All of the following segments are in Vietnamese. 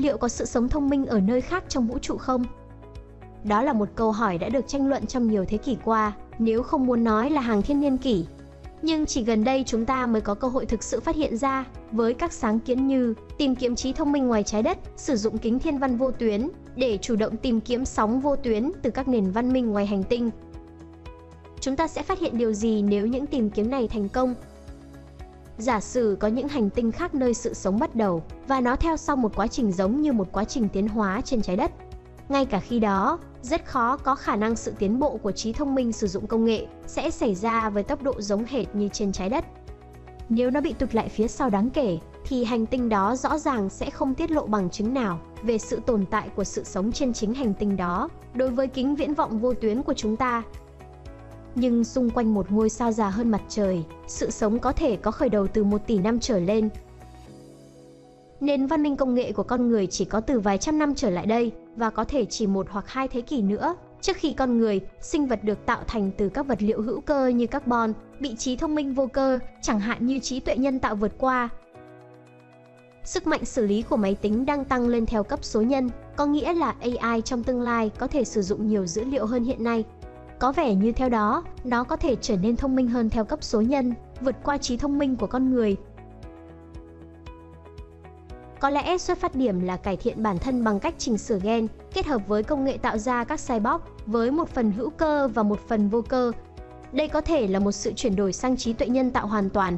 liệu có sự sống thông minh ở nơi khác trong vũ trụ không? Đó là một câu hỏi đã được tranh luận trong nhiều thế kỷ qua, nếu không muốn nói là hàng thiên niên kỷ. Nhưng chỉ gần đây chúng ta mới có cơ hội thực sự phát hiện ra, với các sáng kiến như tìm kiếm trí thông minh ngoài trái đất, sử dụng kính thiên văn vô tuyến để chủ động tìm kiếm sóng vô tuyến từ các nền văn minh ngoài hành tinh. Chúng ta sẽ phát hiện điều gì nếu những tìm kiếm này thành công? Giả sử có những hành tinh khác nơi sự sống bắt đầu và nó theo sau một quá trình giống như một quá trình tiến hóa trên trái đất. Ngay cả khi đó, rất khó có khả năng sự tiến bộ của trí thông minh sử dụng công nghệ sẽ xảy ra với tốc độ giống hệt như trên trái đất. Nếu nó bị tụt lại phía sau đáng kể, thì hành tinh đó rõ ràng sẽ không tiết lộ bằng chứng nào về sự tồn tại của sự sống trên chính hành tinh đó đối với kính viễn vọng vô tuyến của chúng ta. Nhưng xung quanh một ngôi sao già hơn mặt trời, sự sống có thể có khởi đầu từ 1 tỷ năm trở lên. Nền văn minh công nghệ của con người chỉ có từ vài trăm năm trở lại đây và có thể chỉ 1 hoặc 2 thế kỷ nữa trước khi con người, sinh vật được tạo thành từ các vật liệu hữu cơ như carbon, bị trí thông minh vô cơ, chẳng hạn như trí tuệ nhân tạo vượt qua. Sức mạnh xử lý của máy tính đang tăng lên theo cấp số nhân, có nghĩa là AI trong tương lai có thể sử dụng nhiều dữ liệu hơn hiện nay. Có vẻ như theo đó, nó có thể trở nên thông minh hơn theo cấp số nhân, vượt qua trí thông minh của con người. Có lẽ xuất phát điểm là cải thiện bản thân bằng cách chỉnh sửa gen, kết hợp với công nghệ tạo ra các cyborg với một phần hữu cơ và một phần vô cơ. Đây có thể là một sự chuyển đổi sang trí tuệ nhân tạo hoàn toàn.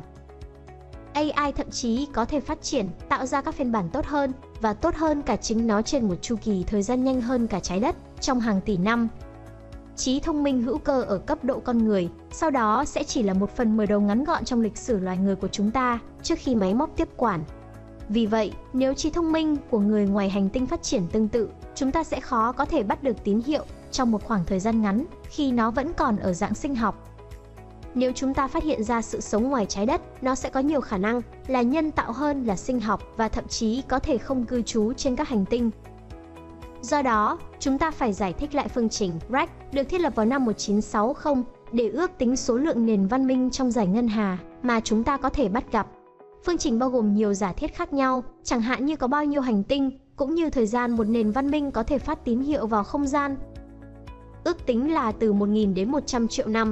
AI thậm chí có thể phát triển, tạo ra các phiên bản tốt hơn và tốt hơn cả chính nó trên một chu kỳ thời gian nhanh hơn cả trái đất trong hàng tỷ năm. Trí thông minh hữu cơ ở cấp độ con người, sau đó sẽ chỉ là một phần mở đầu ngắn gọn trong lịch sử loài người của chúng ta trước khi máy móc tiếp quản. Vì vậy, nếu trí thông minh của người ngoài hành tinh phát triển tương tự, chúng ta sẽ khó có thể bắt được tín hiệu trong một khoảng thời gian ngắn khi nó vẫn còn ở dạng sinh học. Nếu chúng ta phát hiện ra sự sống ngoài trái đất, nó sẽ có nhiều khả năng là nhân tạo hơn là sinh học và thậm chí có thể không cư trú trên các hành tinh. Do đó, chúng ta phải giải thích lại phương trình REC được thiết lập vào năm 1960 để ước tính số lượng nền văn minh trong dải ngân hà mà chúng ta có thể bắt gặp. Phương trình bao gồm nhiều giả thiết khác nhau, chẳng hạn như có bao nhiêu hành tinh, cũng như thời gian một nền văn minh có thể phát tín hiệu vào không gian. Ước tính là từ 1.000 đến 100 triệu năm.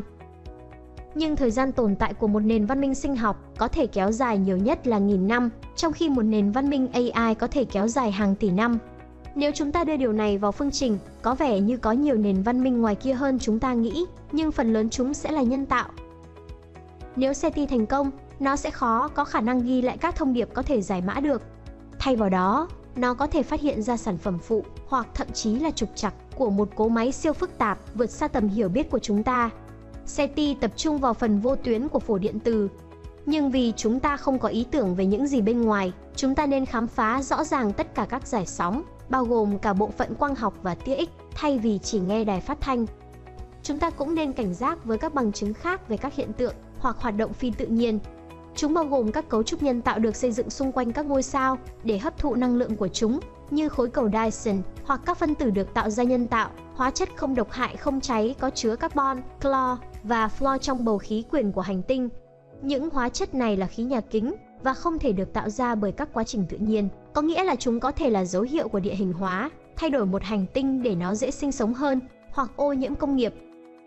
Nhưng thời gian tồn tại của một nền văn minh sinh học có thể kéo dài nhiều nhất là 1.000 năm, trong khi một nền văn minh AI có thể kéo dài hàng tỷ năm. Nếu chúng ta đưa điều này vào phương trình, có vẻ như có nhiều nền văn minh ngoài kia hơn chúng ta nghĩ, nhưng phần lớn chúng sẽ là nhân tạo. Nếu SETI thành công, nó sẽ khó có khả năng ghi lại các thông điệp có thể giải mã được. Thay vào đó, nó có thể phát hiện ra sản phẩm phụ hoặc thậm chí là trục trặc của một cỗ máy siêu phức tạp vượt xa tầm hiểu biết của chúng ta. SETI tập trung vào phần vô tuyến của phổ điện từ. Nhưng vì chúng ta không có ý tưởng về những gì bên ngoài, chúng ta nên khám phá rõ ràng tất cả các giải sóng, bao gồm cả bộ phận quang học và tia X, thay vì chỉ nghe đài phát thanh. Chúng ta cũng nên cảnh giác với các bằng chứng khác về các hiện tượng hoặc hoạt động phi tự nhiên. Chúng bao gồm các cấu trúc nhân tạo được xây dựng xung quanh các ngôi sao để hấp thụ năng lượng của chúng, như khối cầu Dyson, hoặc các phân tử được tạo ra nhân tạo, hóa chất không độc hại không cháy có chứa carbon, clo và fluor trong bầu khí quyển của hành tinh. Những hóa chất này là khí nhà kính và không thể được tạo ra bởi các quá trình tự nhiên, có nghĩa là chúng có thể là dấu hiệu của địa hình hóa, thay đổi một hành tinh để nó dễ sinh sống hơn, hoặc ô nhiễm công nghiệp.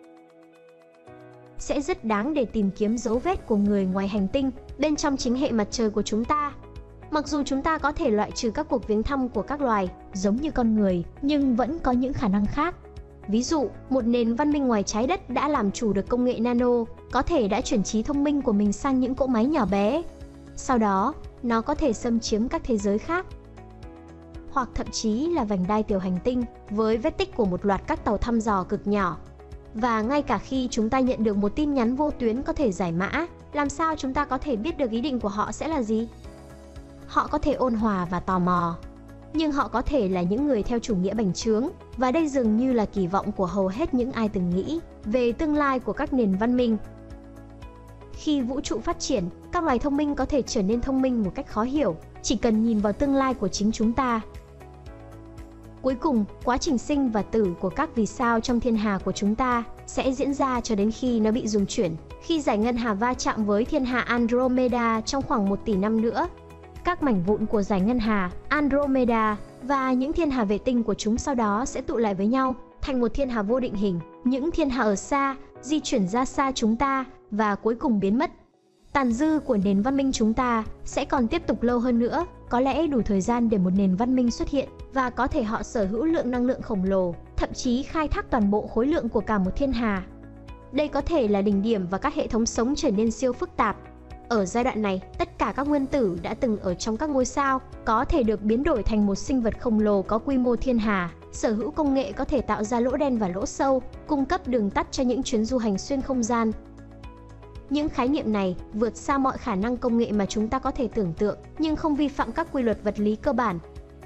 Sẽ rất đáng để tìm kiếm dấu vết của người ngoài hành tinh bên trong chính hệ mặt trời của chúng ta. Mặc dù chúng ta có thể loại trừ các cuộc viếng thăm của các loài giống như con người, nhưng vẫn có những khả năng khác. Ví dụ, một nền văn minh ngoài trái đất đã làm chủ được công nghệ nano, có thể đã chuyển trí thông minh của mình sang những cỗ máy nhỏ bé. Sau đó, nó có thể xâm chiếm các thế giới khác. Hoặc thậm chí là vành đai tiểu hành tinh với vết tích của một loạt các tàu thăm dò cực nhỏ. Và ngay cả khi chúng ta nhận được một tin nhắn vô tuyến có thể giải mã, làm sao chúng ta có thể biết được ý định của họ sẽ là gì? Họ có thể ôn hòa và tò mò, nhưng họ có thể là những người theo chủ nghĩa bành trướng, và đây dường như là kỳ vọng của hầu hết những ai từng nghĩ về tương lai của các nền văn minh. Khi vũ trụ phát triển, các loài thông minh có thể trở nên thông minh một cách khó hiểu, chỉ cần nhìn vào tương lai của chính chúng ta. Cuối cùng, quá trình sinh và tử của các vì sao trong thiên hà của chúng ta sẽ diễn ra cho đến khi nó bị rung chuyển, khi dải ngân hà va chạm với thiên hà Andromeda trong khoảng 1 tỷ năm nữa. Các mảnh vụn của dải ngân hà Andromeda và những thiên hà vệ tinh của chúng sau đó sẽ tụ lại với nhau thành một thiên hà vô định hình. Những thiên hà ở xa di chuyển ra xa chúng ta và cuối cùng biến mất. Tàn dư của nền văn minh chúng ta sẽ còn tiếp tục lâu hơn nữa, có lẽ đủ thời gian để một nền văn minh xuất hiện và có thể họ sở hữu lượng năng lượng khổng lồ, thậm chí khai thác toàn bộ khối lượng của cả một thiên hà. Đây có thể là đỉnh điểm và các hệ thống sống trở nên siêu phức tạp. Ở giai đoạn này, tất cả các nguyên tử đã từng ở trong các ngôi sao có thể được biến đổi thành một sinh vật khổng lồ có quy mô thiên hà, sở hữu công nghệ có thể tạo ra lỗ đen và lỗ sâu, cung cấp đường tắt cho những chuyến du hành xuyên không gian. Những khái niệm này vượt xa mọi khả năng công nghệ mà chúng ta có thể tưởng tượng, nhưng không vi phạm các quy luật vật lý cơ bản.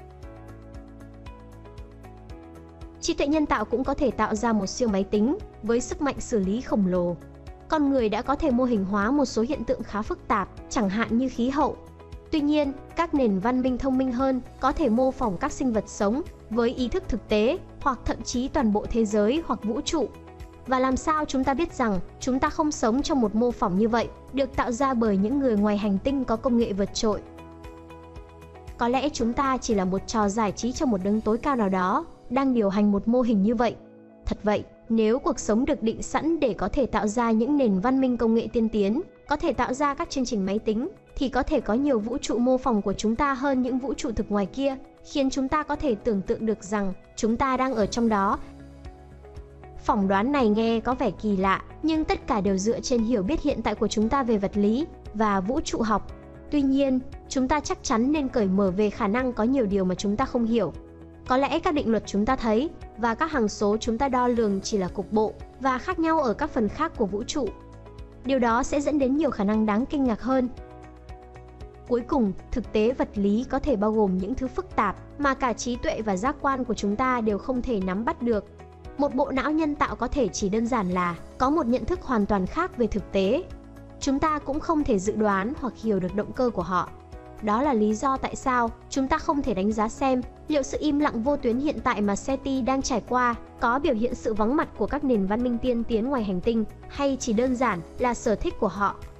Trí tuệ nhân tạo cũng có thể tạo ra một siêu máy tính với sức mạnh xử lý khổng lồ. Con người đã có thể mô hình hóa một số hiện tượng khá phức tạp, chẳng hạn như khí hậu. Tuy nhiên, các nền văn minh thông minh hơn có thể mô phỏng các sinh vật sống với ý thức thực tế, hoặc thậm chí toàn bộ thế giới hoặc vũ trụ. Và làm sao chúng ta biết rằng chúng ta không sống trong một mô phỏng như vậy, được tạo ra bởi những người ngoài hành tinh có công nghệ vượt trội? Có lẽ chúng ta chỉ là một trò giải trí cho một đấng tối cao nào đó, đang điều hành một mô hình như vậy. Thật vậy, nếu cuộc sống được định sẵn để có thể tạo ra những nền văn minh công nghệ tiên tiến, có thể tạo ra các chương trình máy tính, thì có thể có nhiều vũ trụ mô phỏng của chúng ta hơn những vũ trụ thực ngoài kia, khiến chúng ta có thể tưởng tượng được rằng chúng ta đang ở trong đó. Phỏng đoán này nghe có vẻ kỳ lạ, nhưng tất cả đều dựa trên hiểu biết hiện tại của chúng ta về vật lý và vũ trụ học. Tuy nhiên, chúng ta chắc chắn nên cởi mở về khả năng có nhiều điều mà chúng ta không hiểu. Có lẽ các định luật chúng ta thấy và các hằng số chúng ta đo lường chỉ là cục bộ và khác nhau ở các phần khác của vũ trụ. Điều đó sẽ dẫn đến nhiều khả năng đáng kinh ngạc hơn. Cuối cùng, thực tế vật lý có thể bao gồm những thứ phức tạp mà cả trí tuệ và giác quan của chúng ta đều không thể nắm bắt được. Một bộ não nhân tạo có thể chỉ đơn giản là có một nhận thức hoàn toàn khác về thực tế. Chúng ta cũng không thể dự đoán hoặc hiểu được động cơ của họ. Đó là lý do tại sao chúng ta không thể đánh giá xem liệu sự im lặng vô tuyến hiện tại mà SETI đang trải qua có biểu hiện sự vắng mặt của các nền văn minh tiên tiến ngoài hành tinh, hay chỉ đơn giản là sở thích của họ